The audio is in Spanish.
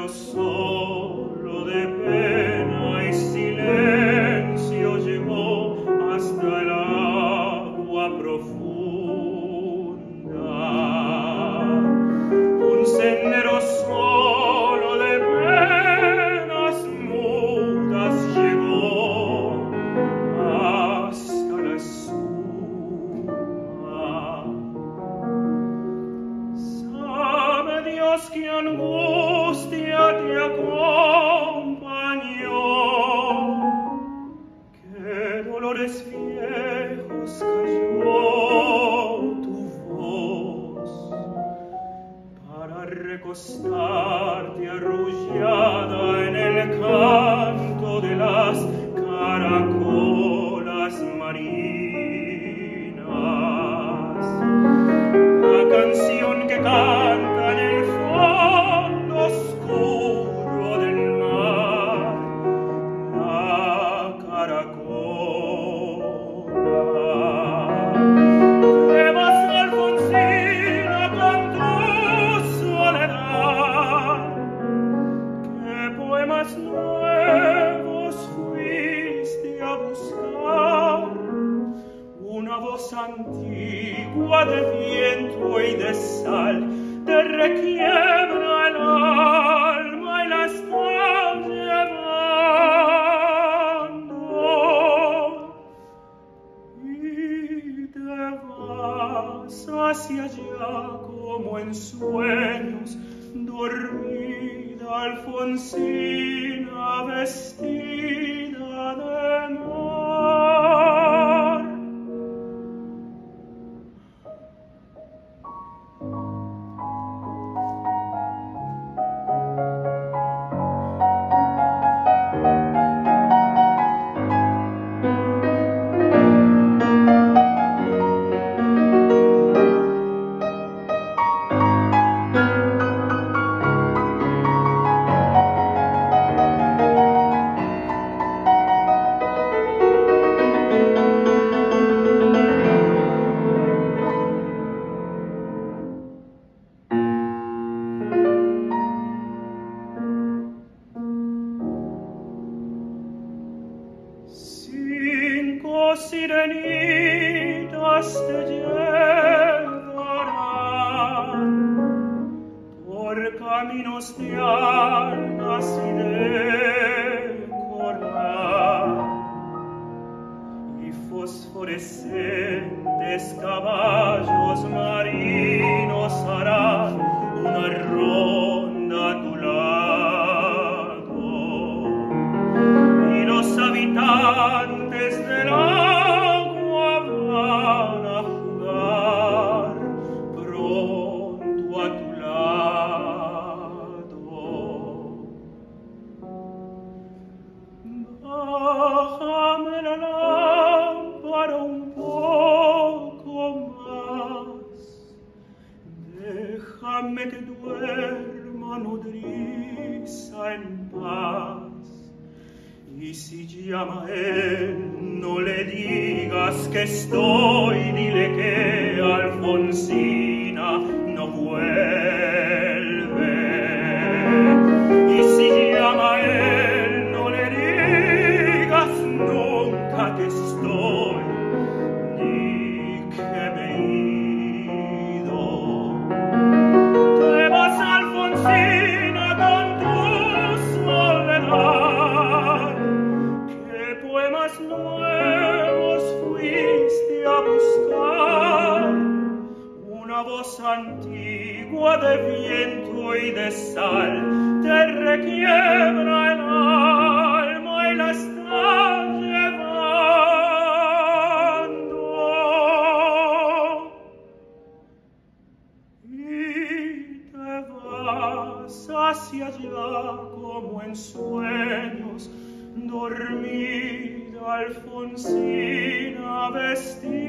sendero solo de pena y silencio llegó hasta el agua profunda. Un sendero solo de penas mudas llegó hasta la espuma. Sabe Dios que angustia te acompañó, qué dolores viejos cayó tu voz para recostarte arrullada en el canto de las caracolas marinas. La canción que canta en el fondo oscuro del mar, la caracola. Te vas, Alfonsina, con tu soledad. ¿Qué poemas nuevos fuiste a buscar? Una voz antigua de viento y de sal te requiebra el alma y la está llevando, y te vas hacia allá como en sueños, dormida Alfonsina vestida de mar. Cinco sirenitas te llevarán por caminos de algas y de coral, y fosforescentes caballos marinos harán una ronda a tu lado, y los habitantes del agua van a jugar pronto a tu lado. Bájame la lámpara un poco más, déjame que duerma nodriza en paz. Y si llama él, no le digas que estoy, dile que Alfonsina no vuelve. Y si llama él, no le digas nunca que estoy, ni que me he ido. Te vas, Alfonsina, con tu soledad. Poemas nuevos fuiste a buscar, una voz antigua de viento y de sal te requiebra el alma y la está llevando, y te vas hacia allá como en sueños, dormida Alfonsina vestida